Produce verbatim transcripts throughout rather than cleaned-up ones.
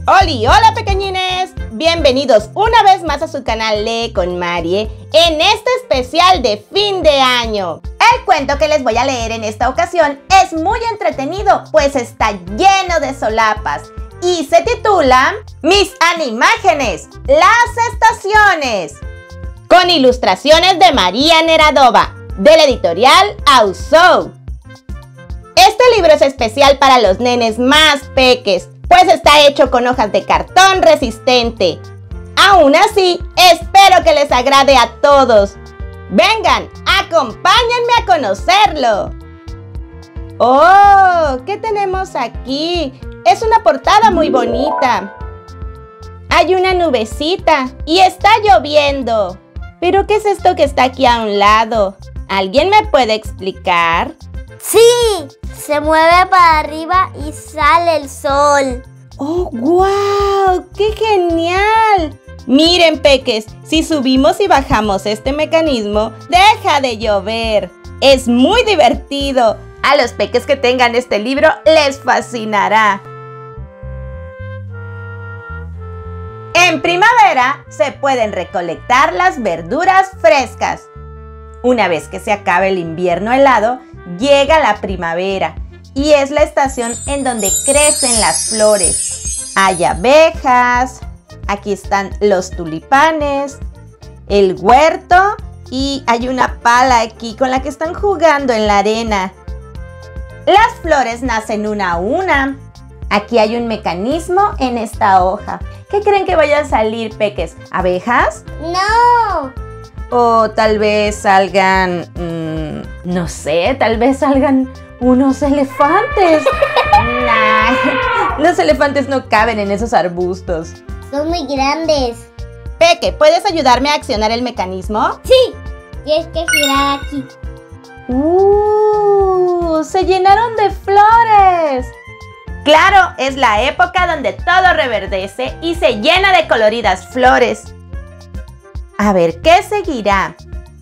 ¡Holi! ¡Hola, pequeñines! Bienvenidos una vez más a su canal Lee con Marie en este especial de fin de año. El cuento que les voy a leer en esta ocasión es muy entretenido, pues está lleno de solapas y se titula Mis Animágenes, las estaciones, con ilustraciones de María Neradova, de la editorial Ausou. Este libro es especial para los nenes más peques, pues está hecho con hojas de cartón resistente. Aún así, espero que les agrade a todos. Vengan, acompáñenme a conocerlo. ¡Oh! ¿Qué tenemos aquí? Es una portada muy bonita. Hay una nubecita y está lloviendo. ¿Pero qué es esto que está aquí a un lado? ¿Alguien me puede explicar? ¡Sí! Se mueve para arriba y sale el sol. ¡Oh, guau! ¡Qué genial! Miren, peques, si subimos y bajamos este mecanismo, deja de llover. Es muy divertido. A los peques que tengan este libro les fascinará. En primavera se pueden recolectar las verduras frescas. Una vez que se acabe el invierno helado, llega la primavera y es la estación en donde crecen las flores. Hay abejas, aquí están los tulipanes, el huerto y hay una pala aquí con la que están jugando en la arena. Las flores nacen una a una. Aquí hay un mecanismo en esta hoja. ¿Qué creen que vaya a salir, peques? ¿Abejas? ¡No! O tal vez salgan, mmm, no sé, tal vez salgan unos elefantes. Nah, los elefantes no caben en esos arbustos. Son muy grandes. Peque, ¿puedes ayudarme a accionar el mecanismo? Sí, tienes que girar aquí. ¡Uh! ¡Se llenaron de flores! Claro, es la época donde todo reverdece y se llena de coloridas flores. A ver, ¿qué seguirá?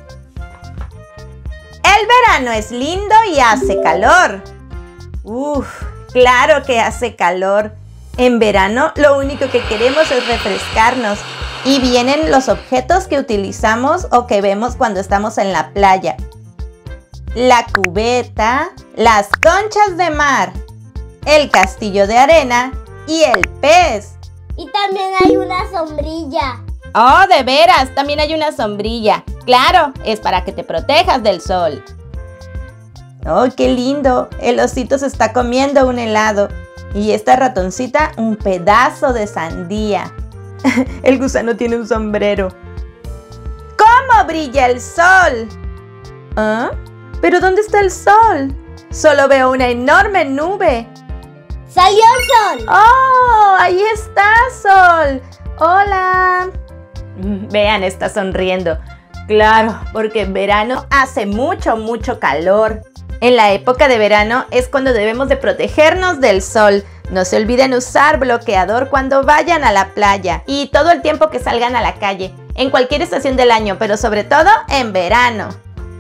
El verano es lindo y hace calor. Uf, claro que hace calor. En verano lo único que queremos es refrescarnos. Y vienen los objetos que utilizamos o que vemos cuando estamos en la playa. La cubeta, las conchas de mar, el castillo de arena y el pez. Y también hay una sombrilla. ¡Oh, de veras! También hay una sombrilla. Claro, es para que te protejas del sol. ¡Oh, qué lindo! El osito se está comiendo un helado. Y esta ratoncita un pedazo de sandía. El gusano tiene un sombrero. ¿Cómo brilla el sol? ¿Ah? ¿Pero dónde está el sol? Solo veo una enorme nube. ¡Salió el sol! ¡Oh! ¡Ahí está, Sol! ¡Hola! Vean, está sonriendo. Claro, porque en verano hace mucho, mucho calor. En la época de verano es cuando debemos de protegernos del sol. No se olviden usar bloqueador cuando vayan a la playa y todo el tiempo que salgan a la calle, en cualquier estación del año, pero sobre todo en verano.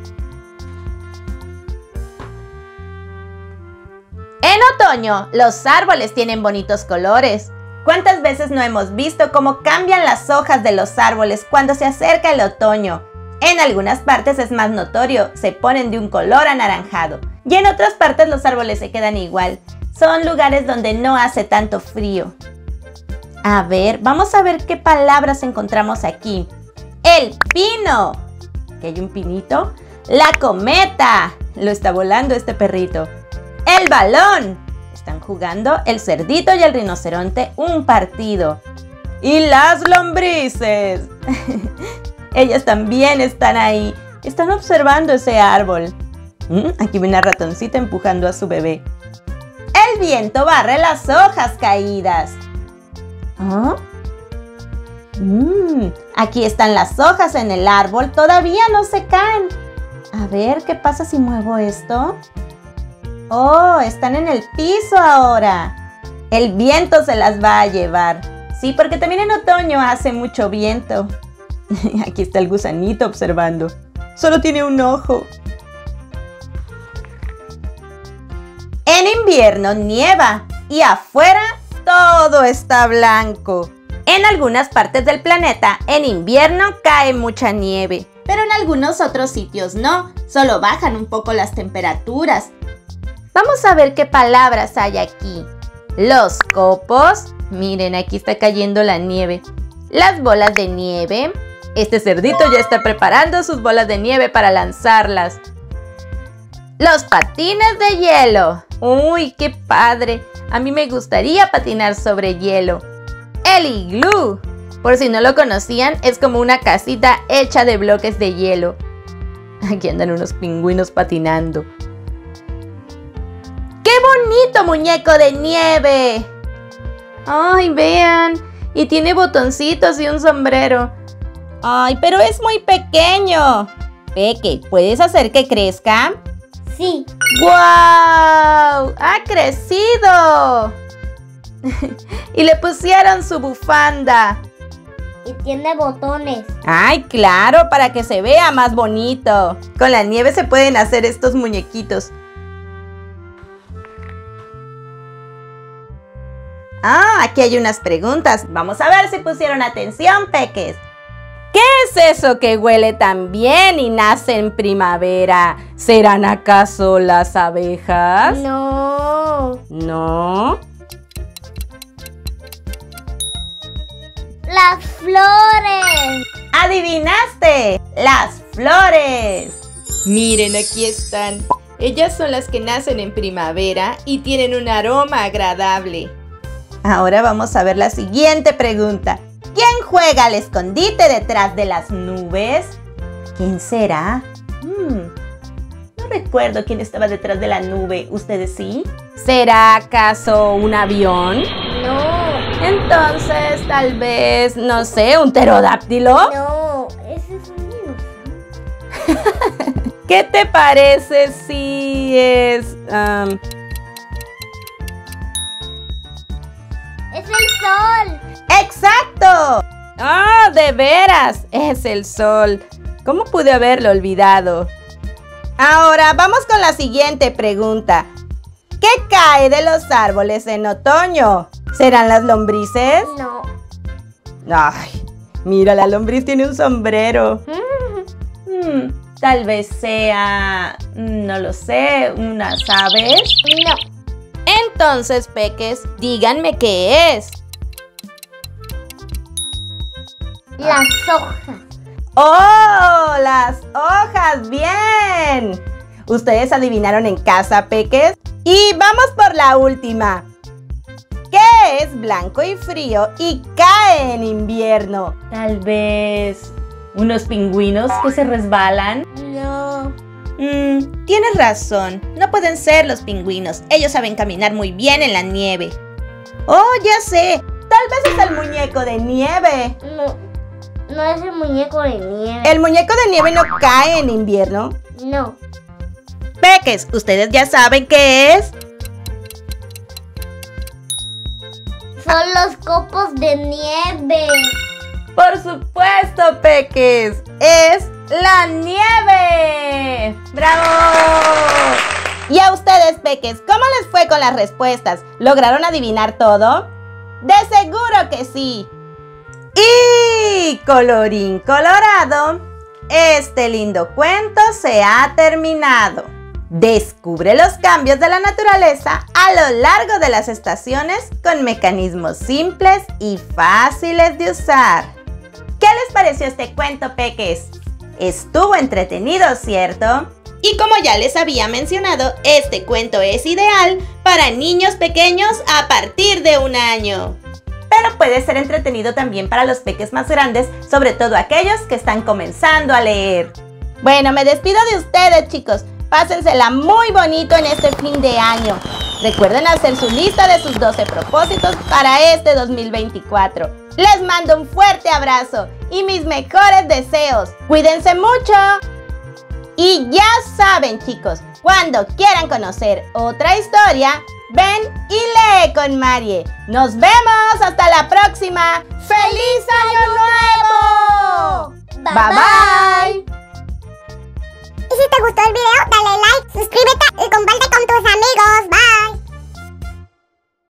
En otoño, los árboles tienen bonitos colores. ¿Cuántas veces no hemos visto cómo cambian las hojas de los árboles cuando se acerca el otoño? En algunas partes es más notorio, se ponen de un color anaranjado. Y en otras partes los árboles se quedan igual. Son lugares donde no hace tanto frío. A ver, vamos a ver qué palabras encontramos aquí. El pino. ¿Que hay un pinito? La cometa. Lo está volando este perrito. El balón. Están jugando el cerdito y el rinoceronte un partido. ¡Y las lombrices! Ellas también están ahí. Están observando ese árbol. ¿Mm? Aquí viene una ratoncita empujando a su bebé. El viento barre las hojas caídas. ¿Ah? Mm, aquí están las hojas en el árbol. Todavía no se caen. A ver, ¿qué pasa si muevo esto? ¡Oh! Están en el piso ahora. El viento se las va a llevar. Sí, porque también en otoño hace mucho viento. Aquí está el gusanito observando. Solo tiene un ojo. En invierno nieva y afuera todo está blanco. En algunas partes del planeta, en invierno cae mucha nieve, pero en algunos otros sitios no, solo bajan un poco las temperaturas. Vamos a ver qué palabras hay aquí. Los copos, miren, aquí está cayendo la nieve. Las bolas de nieve. Este cerdito ya está preparando sus bolas de nieve para lanzarlas. Los patines de hielo. ¡Uy, qué padre! A mí me gustaría patinar sobre hielo. El iglú. Por si no lo conocían, es como una casita hecha de bloques de hielo. Aquí andan unos pingüinos patinando. ¡Qué bonito muñeco de nieve! ¡Ay, vean! Y tiene botoncitos y un sombrero. ¡Ay, pero es muy pequeño! Peque, ¿puedes hacer que crezca? Sí. ¡Guau! ¡Ha crecido! Y le pusieron su bufanda. Y tiene botones. ¡Ay, claro! Para que se vea más bonito. Con la nieve se pueden hacer estos muñequitos. Ah, aquí hay unas preguntas. Vamos a ver si pusieron atención, peques. ¿Qué es eso que huele tan bien y nace en primavera? ¿Serán acaso las abejas? No. ¿No? Las flores. ¡Adivinaste! ¡Las flores! Miren, aquí están. Ellas son las que nacen en primavera y tienen un aroma agradable. Ahora vamos a ver la siguiente pregunta. ¿Quién juega al escondite detrás de las nubes? ¿Quién será? Hmm, no recuerdo quién estaba detrás de la nube. ¿Ustedes sí? ¿Será acaso un avión? No. Entonces, tal vez, no sé, ¿un pterodáctilo? No, ese es un dinosaurio. ¿Qué te parece si es... Um... Es el sol. ¡Exacto! ¡Ah, de veras! Es el sol. ¿Cómo pude haberlo olvidado? Ahora, vamos con la siguiente pregunta. ¿Qué cae de los árboles en otoño? ¿Serán las lombrices? No. Ay, mira, la lombriz tiene un sombrero. Hmm, tal vez sea, no lo sé, unas aves. No. Entonces, peques, díganme qué es. Las hojas. ¡Oh! ¡Las hojas! ¡Bien! ¿Ustedes adivinaron en casa, peques? Y vamos por la última. ¿Qué es blanco y frío y cae en invierno? Tal vez unos pingüinos que se resbalan. No. Mm, tienes razón. No pueden ser los pingüinos. Ellos saben caminar muy bien en la nieve. ¡Oh, ya sé! Tal vez es el muñeco de nieve. No. No es el muñeco de nieve. ¿El muñeco de nieve no cae en invierno? No. Peques, ¿ustedes ya saben qué es? Son los copos de nieve. Por supuesto, peques. Es la nieve. ¡Bravo! Y a ustedes, peques, ¿cómo les fue con las respuestas? ¿Lograron adivinar todo? ¡De seguro que sí! Y colorín colorado, este lindo cuento se ha terminado. Descubre los cambios de la naturaleza a lo largo de las estaciones con mecanismos simples y fáciles de usar. ¿Qué les pareció este cuento, peques? Estuvo entretenido, ¿cierto? Y como ya les había mencionado, este cuento es ideal para niños pequeños a partir de un año. Pero puede ser entretenido también para los peques más grandes, sobre todo aquellos que están comenzando a leer. Bueno, me despido de ustedes, chicos. Pásensela muy bonito en este fin de año. Recuerden hacer su lista de sus doce propósitos para este dos mil veinticuatro. Les mando un fuerte abrazo y mis mejores deseos. Cuídense mucho. Y ya saben, chicos, cuando quieran conocer otra historia, ven y lee con Marie. ¡Nos vemos! ¡Hasta la próxima! ¡Feliz Año Nuevo! Bye Bye bye. Y si te gustó el video, dale